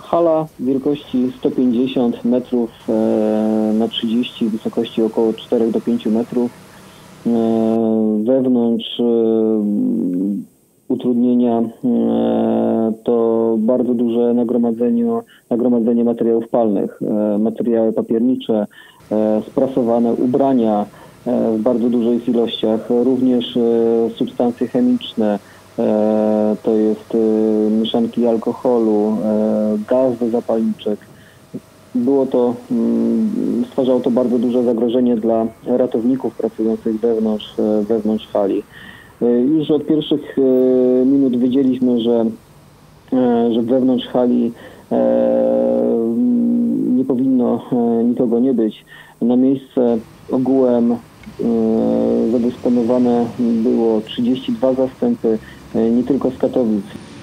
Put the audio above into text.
Hala wielkości 150 metrów na 30, wysokości około 4 do 5 metrów. Wewnątrz utrudnienia to bardzo duże nagromadzenie materiałów palnych, materiały papiernicze, sprasowane ubrania w bardzo dużych ilościach, również substancje chemiczne, to jest mieszanki alkoholu, gaz do zapalniczek. Stwarzało to bardzo duże zagrożenie dla ratowników pracujących wewnątrz hali. Już od pierwszych minut wiedzieliśmy, że wewnątrz hali nie powinno nikogo nie być. Na miejsce ogółem zadysponowane było 32 zastępy, nie tylko z Katowic.